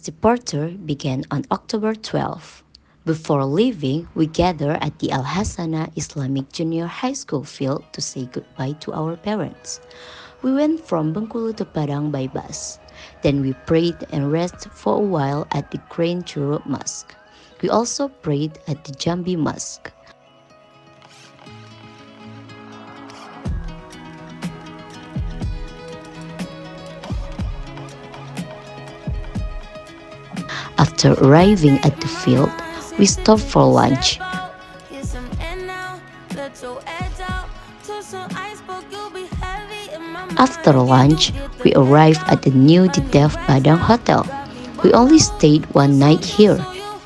departure began on October 12. Before leaving, we gathered at the Al Hassana Islamic Junior High School field to say goodbye to our parents. We went from Bengkulu to Padang by bus. Then we prayed and rested for a while at the Grand Churuk Mosque. We also prayed at the Jambi Mosque. After arriving at the field, we stopped for lunch. After lunch, we arrived at the new Didef Padang Hotel. We only stayed one night here.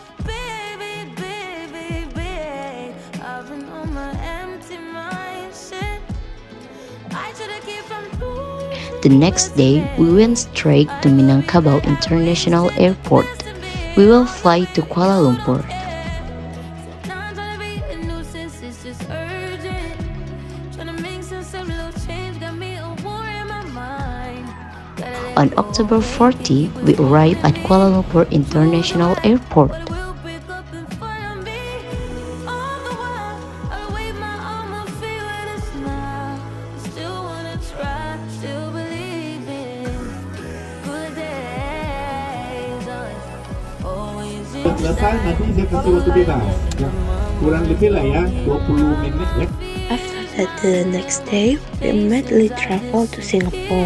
The next day, we went straight to Minangkabau International Airport. We will fly to Kuala Lumpur. On October 40, we arrived at Kuala Lumpur International Airport. Selesai nanti saya kasih waktu bebas ya. Kurang lebih lah ya 20 menit ya. After that, the next day, we immediately traveled to Singapore.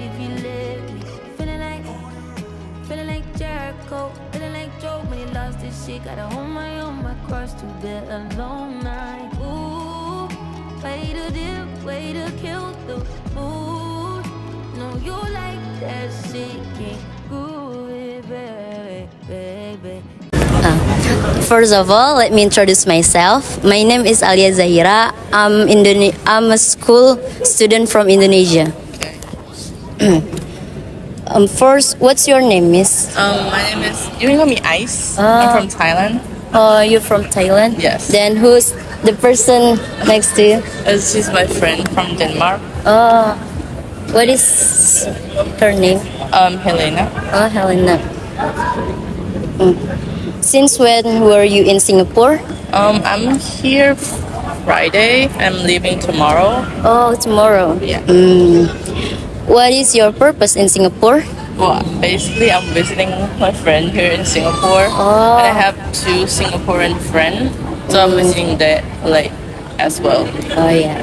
First of all, let me introduce myself. My name is Alia Zahira. I'm a school student from Indonesia. First, what's your name, Miss? My name is, you can call me Ice. I'm from Thailand. Oh, you're from Thailand? Yes. Then who's the person next to you? She's my friend from Denmark. What is her name? Helena. Oh, Helena. Since when were you in Singapore? I'm here Friday. I'm leaving tomorrow. Oh, tomorrow. Yeah. What is your purpose in Singapore? Well, basically, I'm visiting my friend here in Singapore. Oh. And I have 2 Singaporean friends, so I'm visiting that like as well. Oh, yeah.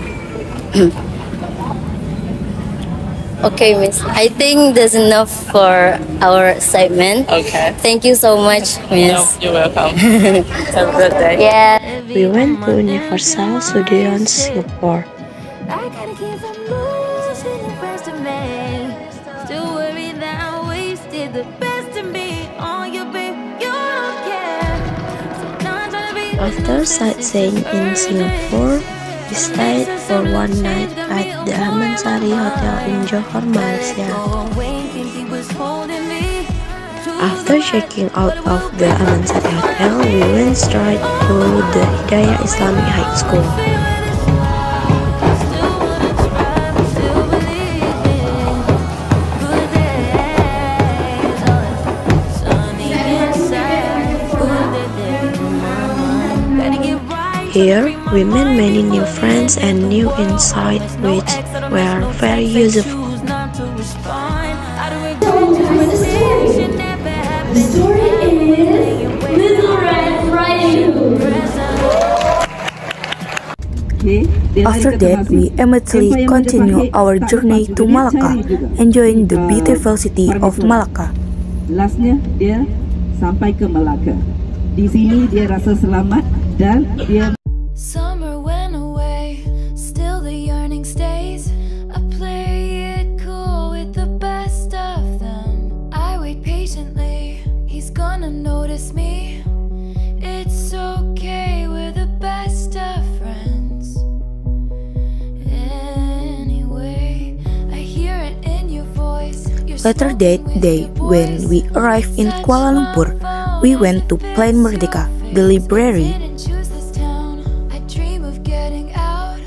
Okay, Miss. I think that's enough for our segment. Okay. Thank you so much, Miss. No, you're welcome. Have a good day. Yeah. We went to Universal Studios Singapore. After sightseeing in Singapore, we stayed for one night at the Amansari Hotel in Johor, Malaysia. After checking out of the Amansari Hotel, we went straight to the Hidayah Islamic High School. Here, we met many new friends and new insights which were very useful. The story is Little Red Riding Hood. After that, we immediately continue our journey to Malacca, enjoying the beautiful city of Malacca. Lastnya dia sampai ke Malacca. Di sini dia rasa selamat dan dia. Summer went away, still the yearning stays. I play it cool with the best of them. I wait patiently, he's gonna notice me. It's okay, we're the best of friends. Anyway, I hear it in your voice. Later that day, when we arrived in Kuala Lumpur, we went to Plain Merdeka, the library.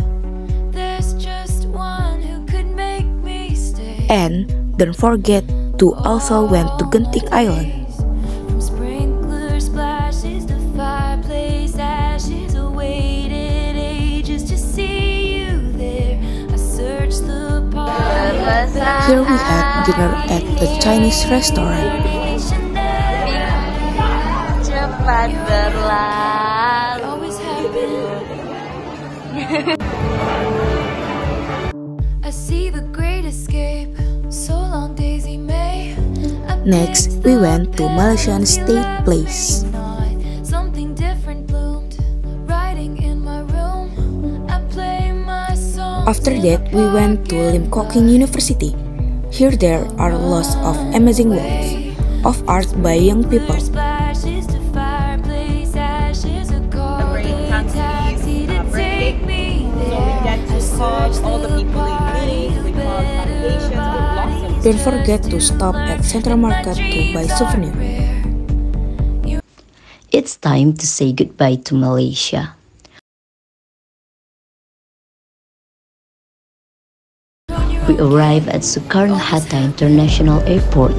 And don't forget two also went to Genting Island. From sprinkler splashes to fireplace ashes, I waited ages to see you there. I searched the park. Here we had dinner at a Chinese restaurant. Cepat berlalu. Always have been. I see the great escape. So long, Daisy May. Next, we went to Malaysian State Place. Something different bloomed, writing in my room. I play my song. After that, we went to Lim Kok Hing University. Here there are lots of amazing works of art by young people. Splashes to fireplace ashes, a call a taxi to take me there. Call all the people in need, we call foundations, we blossom. Don't forget to stop at Central Market to buy souvenir. It's time to say goodbye to Malaysia. We arrive at Soekarno-Hatta International Airport.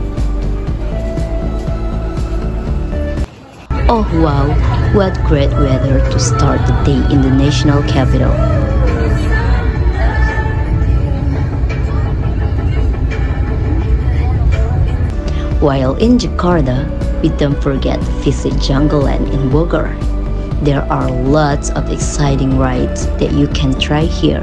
Oh wow, what great weather to start the day in the national capital. While in Jakarta, we don't forget to visit Jungleland in Bogor. There are lots of exciting rides that you can try here.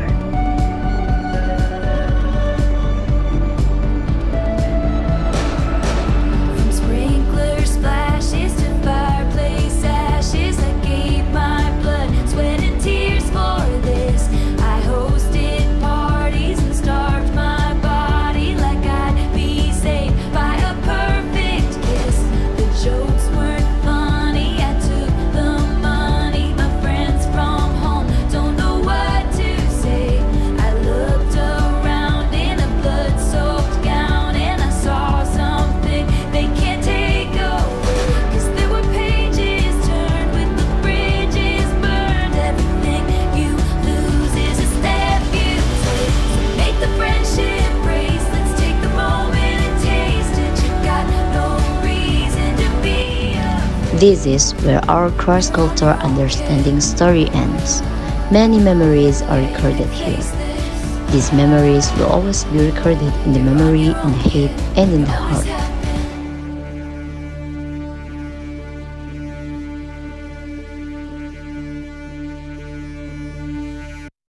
From sprinkler splashes to fireplace ashes, I gave my blood, sweat and tears for this. I hosted parties and starved my body like I'd be saved by a perfect kiss. The jokes weren't funny, I took the money. My friends from home don't know what to say. I looked around in a blood-soaked gown and I saw something they can't take away. 'Cause there were pages turned with the bridges burned. Everything you lose is a step you take. So make the friendship race, let's take the moment and taste it. You got no reason to be afraid. This is where our cross-cultural understanding story ends. Many memories are recorded here. These memories will always be recorded in the memory, in the head, and in the heart.